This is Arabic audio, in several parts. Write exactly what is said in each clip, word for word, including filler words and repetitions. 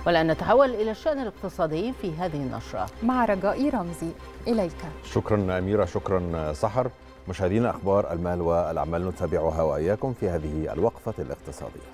والآن نتحول إلى الشأن الاقتصادي في هذه النشرة مع رجاء رمزي. إليك. شكرا أميرة، شكرا سحر. مشاهدينا، أخبار المال والأعمال نتابعها وإياكم في هذه الوقفة الاقتصادية.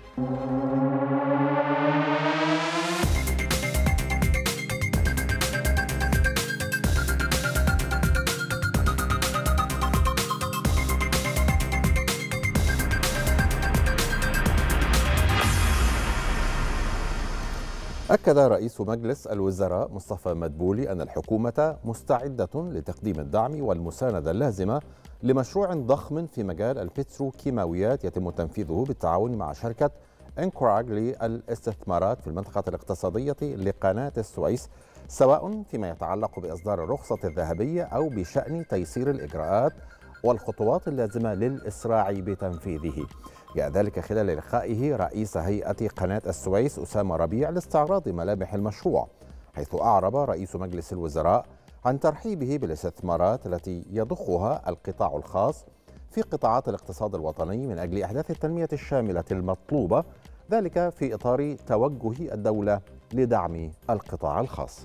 أكد رئيس مجلس الوزراء مصطفى مدبولي أن الحكومة مستعدة لتقديم الدعم والمساندة اللازمة لمشروع ضخم في مجال البتروكيماويات يتم تنفيذه بالتعاون مع شركة إنكوراج للاستثمارات في المنطقة الاقتصادية لقناة السويس، سواء فيما يتعلق بإصدار الرخصة الذهبية أو بشأن تيسير الإجراءات والخطوات اللازمة للإسراع بتنفيذه. جاء ذلك خلال لقائه رئيس هيئة قناة السويس أسامة ربيع لاستعراض ملامح المشروع، حيث أعرب رئيس مجلس الوزراء عن ترحيبه بالاستثمارات التي يضخها القطاع الخاص في قطاعات الاقتصاد الوطني من أجل إحداث التنمية الشاملة المطلوبة، ذلك في إطار توجه الدولة لدعم القطاع الخاص.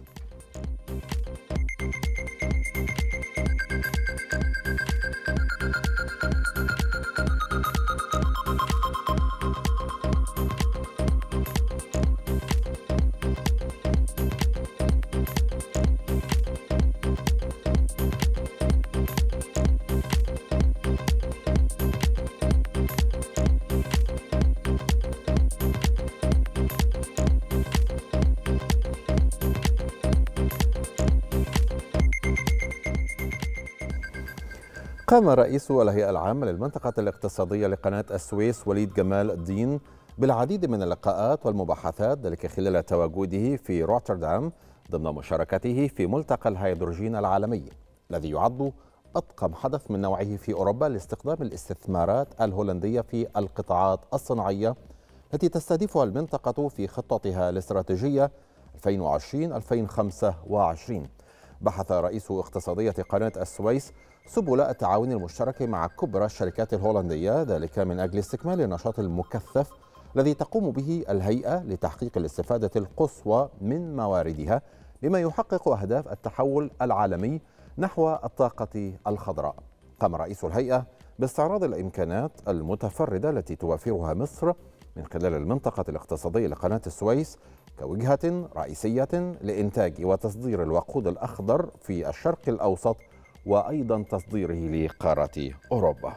قام رئيس الهيئة العامة للمنطقة الاقتصادية لقناة السويس وليد جمال الدين بالعديد من اللقاءات والمباحثات، ذلك خلال تواجده في روتردام ضمن مشاركته في ملتقى الهيدروجين العالمي الذي يعد أضخم حدث من نوعه في أوروبا لاستخدام الاستثمارات الهولندية في القطاعات الصناعية التي تستهدفها المنطقة في خطتها الاستراتيجية ألفين وعشرين ألفين وخمسة وعشرين. بحث رئيس اقتصادية قناة السويس سبل التعاون المشترك مع كبرى الشركات الهولندية، ذلك من أجل استكمال النشاط المكثف الذي تقوم به الهيئة لتحقيق الاستفادة القصوى من مواردها بما يحقق أهداف التحول العالمي نحو الطاقة الخضراء. قام رئيس الهيئة باستعراض الإمكانات المتفردة التي توفرها مصر من خلال المنطقة الاقتصادية لقناة السويس كوجهة رئيسية لإنتاج وتصدير الوقود الأخضر في الشرق الأوسط وأيضا تصديره لقارة أوروبا.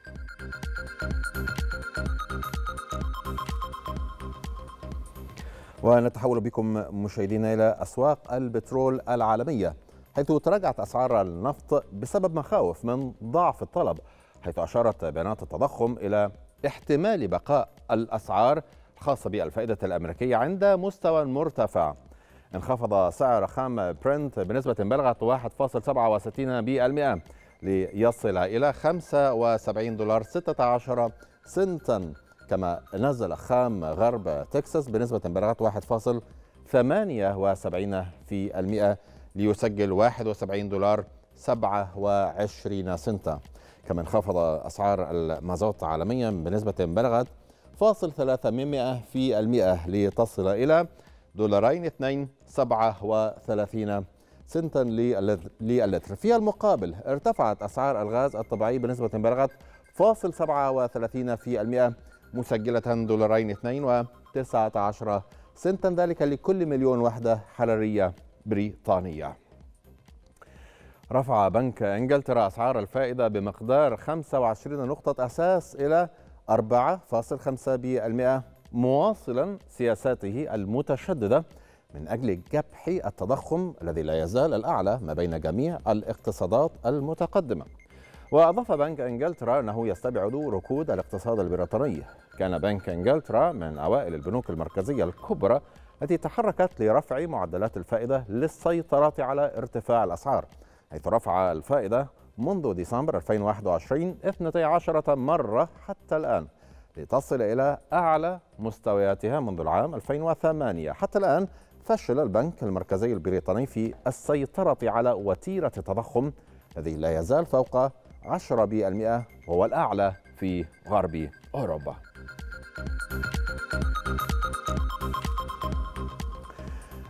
ونتحول بكم مشاهدينا إلى أسواق البترول العالمية، حيث تراجعت أسعار النفط بسبب مخاوف من ضعف الطلب، حيث أشارت بيانات التضخم إلى احتمال بقاء الأسعار الخاصة بالفائدة الأمريكية عند مستوى مرتفع. انخفض سعر خام برنت بنسبة بلغت واحد فاصل سبعة وستين بالمئة ليصل إلى خمسة وسبعين دولار ستة عشر سنتا، كما نزل خام غرب تكساس بنسبة بلغت واحد فاصل ثمانية وسبعين بالمئة ليسجل واحد وسبعين دولار سبعة وعشرين سنتا. كما انخفض أسعار المازوت عالميا بنسبة بلغت فاصل ثلاثة في المئة لتصل إلى دولارين اثنين سبعة وثلاثين سنتا للتر. في المقابل ارتفعت أسعار الغاز الطبيعي بنسبة بلغت فاصل سبعة وثلاثين في المئة مسجلة دولارين اثنين وتسعة عشر سنتا، ذلك لكل مليون وحدة حرارية بريطانية. رفع بنك إنجلترا أسعار الفائدة بمقدار خمسة وعشرين نقطة أساس إلى أربعة فاصل خمسة بالمئة، مواصلا سياساته المتشددة من أجل كبح التضخم الذي لا يزال الأعلى ما بين جميع الاقتصادات المتقدمة. وأضاف بنك إنجلترا أنه يستبعد ركود الاقتصاد البريطاني. كان بنك إنجلترا من أوائل البنوك المركزية الكبرى التي تحركت لرفع معدلات الفائدة للسيطرة على ارتفاع الأسعار، حيث رفع الفائدة منذ ديسمبر ألفين وواحد وعشرين اثنتي عشرة مرة حتى الآن، لتصل إلى أعلى مستوياتها منذ العام ألفين وثمانية. حتى الآن فشل البنك المركزي البريطاني في السيطرة على وتيرة التضخم الذي لا يزال فوق عشرة بالمئة وهو الأعلى في غرب أوروبا.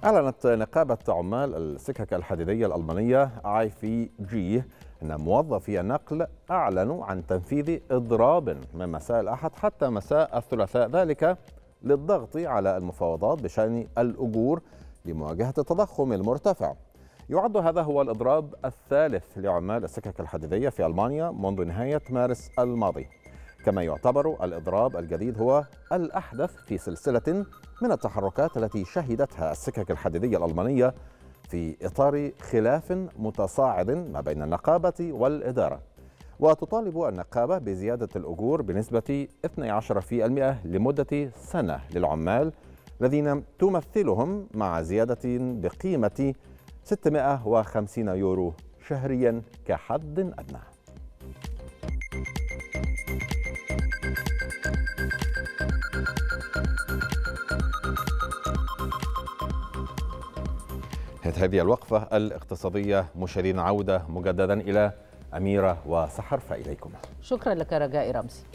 أعلنت نقابة عمال السكك الحديدية الألمانية آي في جي أن موظفي النقل أعلنوا عن تنفيذ إضراب من مساء الأحد حتى مساء الثلاثاء، ذلك للضغط على المفاوضات بشأن الأجور لمواجهة التضخم المرتفع. يعد هذا هو الإضراب الثالث لعمال السكك الحديدية في ألمانيا منذ نهاية مارس الماضي، كما يعتبر الإضراب الجديد هو الأحدث في سلسلة من التحركات التي شهدتها السكك الحديدية الألمانية في إطار خلاف متصاعد ما بين النقابة والإدارة. وتطالب النقابة بزيادة الأجور بنسبة اثني عشر بالمئة لمدة سنة للعمال الذين تمثلهم، مع زيادة بقيمة ستمائة وخمسين يورو شهريا كحد أدنى. هذه الوقفة الاقتصادية مشاهدينا، عودة مجددا إلى أميرة وسحر، فإليكم. شكرا لك رجاء رمزي.